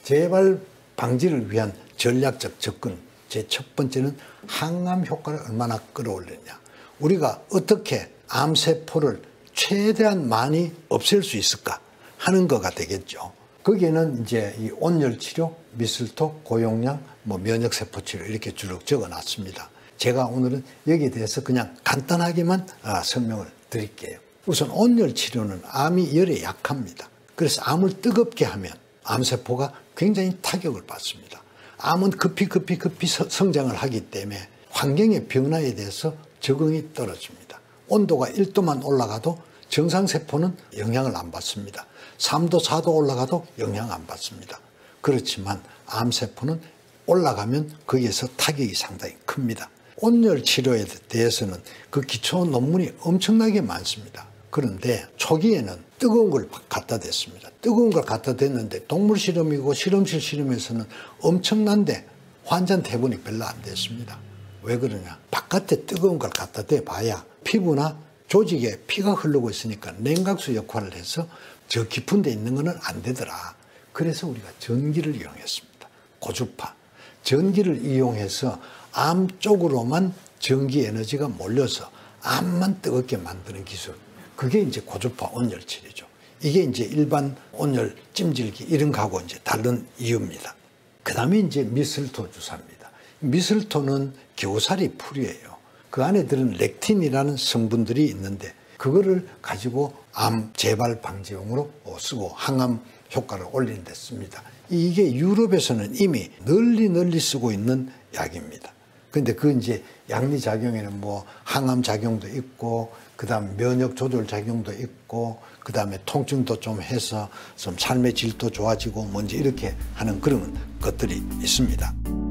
재발 방지를 위한 전략적 접근. 제 첫 번째는 항암 효과를 얼마나 끌어올리느냐. 우리가 어떻게 암세포를 최대한 많이 없앨 수 있을까 하는 거가 되겠죠. 거기에는 이제 이 온열 치료, 미술토, 고용량, 면역세포 치료 이렇게 쭉 적어놨습니다. 제가 오늘은 여기에 대해서 그냥 간단하게만 설명을 드릴게요. 우선 온열 치료는 암이 열에 약합니다. 그래서 암을 뜨겁게 하면 암세포가 굉장히 타격을 받습니다. 암은 급히 성장을 하기 때문에 환경의 변화에 대해서 적응이 떨어집니다. 온도가 1도만 올라가도 정상세포는 영향을 안 받습니다. 3도, 4도 올라가도 영향 안 받습니다. 그렇지만 암세포는 올라가면 거기에서 타격이 상당히 큽니다. 온열 치료에 대해서는 그 기초 논문이 엄청나게 많습니다. 그런데 초기에는 뜨거운 걸 갖다 댔습니다. 뜨거운 걸 갖다 댔는데 동물 실험이고 실험실 실험에서는 엄청난데 환자한테 해보니 별로 안 됐습니다. 왜 그러냐? 바깥에 뜨거운 걸 갖다 대봐야 피부나 조직에 피가 흐르고 있으니까 냉각수 역할을 해서 저 깊은 데 있는 거는 안 되더라. 그래서 우리가 전기를 이용했습니다. 고주파. 전기를 이용해서 암 쪽으로만 전기 에너지가 몰려서 암만 뜨겁게 만드는 기술. 그게 이제 고주파 온열 치료죠. 이게 이제 일반 온열 찜질기 이런 거하고 이제 다른 이유입니다. 그 다음에 이제 미슬토 주사입니다. 미슬토는 겨우살이 풀이에요. 그 안에 들은 렉틴이라는 성분들이 있는데 그거를 가지고 암 재발 방지용으로 쓰고 항암 효과를 올리는 데 씁니다. 이게 유럽에서는 이미 널리 쓰고 있는 약입니다. 근데 그 이제 양리작용에는 항암 작용도 있고, 그 다음 면역 조절 작용도 있고, 그 다음에 통증도 좀 해서 좀 삶의 질도 좋아지고 뭔지 이렇게 하는 그런 것들이 있습니다.